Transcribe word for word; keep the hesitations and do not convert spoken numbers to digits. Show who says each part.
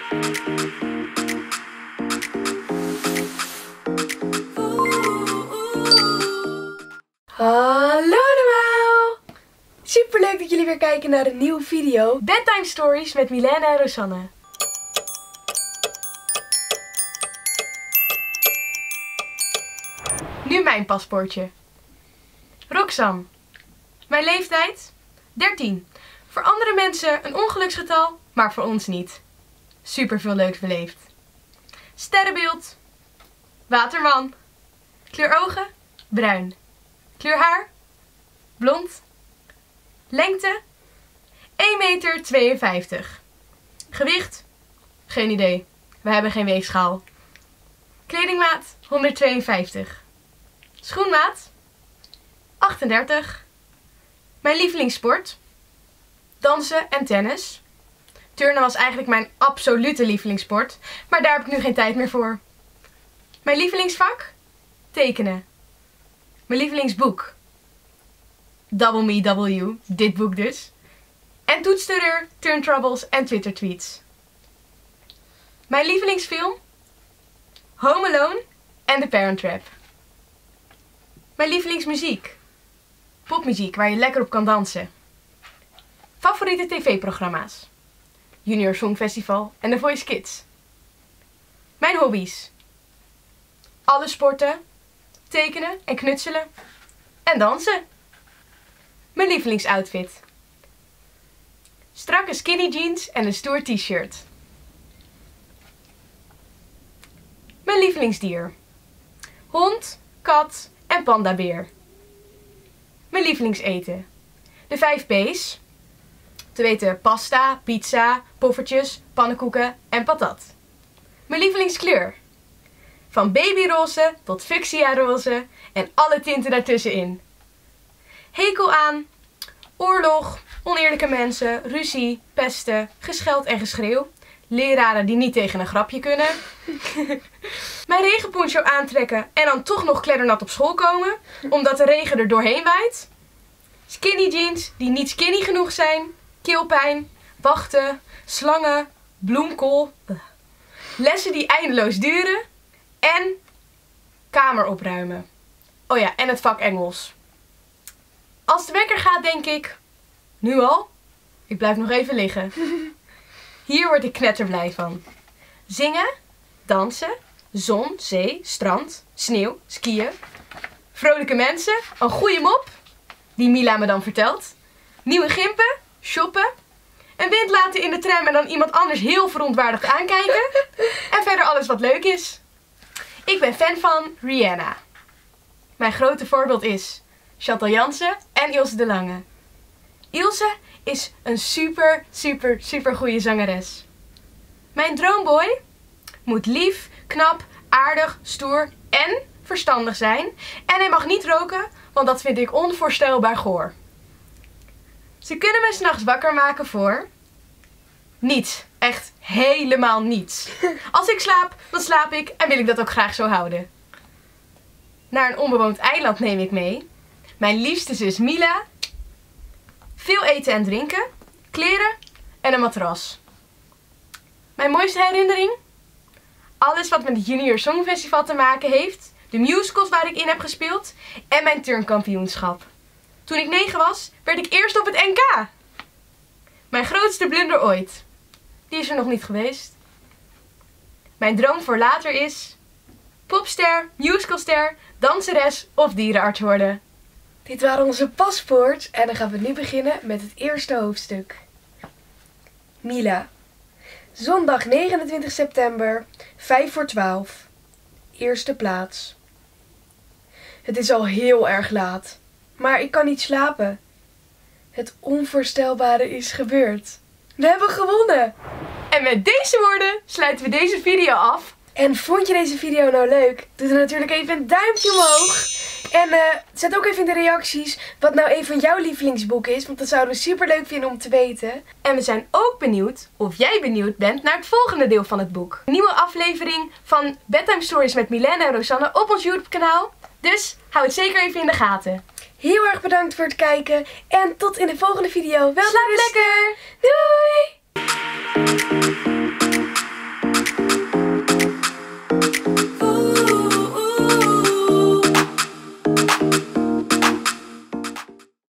Speaker 1: Hallo allemaal! Super leuk dat jullie weer kijken naar een nieuwe video. Bedtime Stories met Milena en Rosanne. Nu mijn paspoortje. Roxanne. Mijn leeftijd? dertien. Voor andere mensen een ongeluksgetal, maar voor ons niet. Super veel leuks beleefd. Sterrenbeeld? Waterman. Kleur ogen? Bruin. Kleur haar? Blond. Lengte? één meter tweeënvijftig. Gewicht? Geen idee. We hebben geen weegschaal. Kledingmaat? honderdtweeënvijftig. Schoenmaat? achtendertig. Mijn lievelingssport? Dansen en tennis. Turnen was eigenlijk mijn absolute lievelingssport, maar daar heb ik nu geen tijd meer voor. Mijn lievelingsvak? Tekenen. Mijn lievelingsboek? Double Me Double You, dit boek dus. En toetsterreur, Turn Troubles en Twitter tweets. Mijn lievelingsfilm? Home Alone en The Parent Trap. Mijn lievelingsmuziek? Popmuziek waar je lekker op kan dansen. Favoriete tv-programma's? Junior Songfestival en The Voice Kids. Mijn hobby's? Alle sporten, tekenen en knutselen en dansen. Mijn lievelingsoutfit? Strakke skinny jeans en een stoer t-shirt. Mijn lievelingsdier? Hond, kat en pandabeer. Mijn lievelingseten? De vijf P's. Te weten pasta, pizza, poffertjes, pannenkoeken en patat. Mijn lievelingskleur? Van babyroze tot fuchsia-roze en alle tinten daartussenin. Hekel aan oorlog, oneerlijke mensen, ruzie, pesten, gescheld en geschreeuw. Leraren die niet tegen een grapje kunnen. Mijn regenponcho aantrekken en dan toch nog kleddernat op school komen, omdat de regen er doorheen waait. Skinny jeans die niet skinny genoeg zijn. Keelpijn, wachten, slangen, bloemkool. Lessen die eindeloos duren. En kamer opruimen. Oh ja, en het vak Engels. Als de wekker gaat denk ik, nu al? Ik blijf nog even liggen. Hier word ik knetterblij van. Zingen, dansen, zon, zee, strand, sneeuw, skiën. Vrolijke mensen, een goede mop, die Mila me dan vertelt. Nieuwe gimpen, shoppen. Een wind laten in de tram en dan iemand anders heel verontwaardigd aankijken. En verder alles wat leuk is. Ik ben fan van Rihanna. Mijn grote voorbeeld is Chantal Jansen en Ilse de Lange. Ilse is een super, super, super goede zangeres. Mijn droomboy moet lief, knap, aardig, stoer en verstandig zijn. En hij mag niet roken, want dat vind ik onvoorstelbaar goor. Ze kunnen me 's nachts wakker maken voor niets. Echt helemaal niets. Als ik slaap, dan slaap ik en wil ik dat ook graag zo houden. Naar een onbewoond eiland neem ik mee mijn liefste zus Mila, veel eten en drinken, kleren en een matras. Mijn mooiste herinnering? Alles wat met het Junior Songfestival te maken heeft, de musicals waar ik in heb gespeeld en mijn turnkampioenschap. Toen ik negen was, werd ik eerst op het N K. Mijn grootste blunder ooit. Die is er nog niet geweest. Mijn droom voor later is popster, musicalster, danseres of dierenarts worden. Dit waren onze paspoorts en dan gaan we nu beginnen met het eerste hoofdstuk. Mila. Zondag negenentwintig september, vijf voor twaalf. Eerste plaats. Het is al heel erg laat, maar ik kan niet slapen. Het onvoorstelbare is gebeurd. We hebben gewonnen! En met deze woorden sluiten we deze video af. En vond je deze video nou leuk? Doe dan natuurlijk even een duimpje omhoog. En uh, zet ook even in de reacties wat nou een van jouw lievelingsboeken is. Want dat zouden we super leuk vinden om te weten. En we zijn ook benieuwd of jij benieuwd bent naar het volgende deel van het boek. Een nieuwe aflevering van Bedtime Stories met Milena en Rosanne op ons YouTube kanaal. Dus hou het zeker even in de gaten. Heel erg bedankt voor het kijken. En tot in de volgende video. Wel slaap lekker! Doei!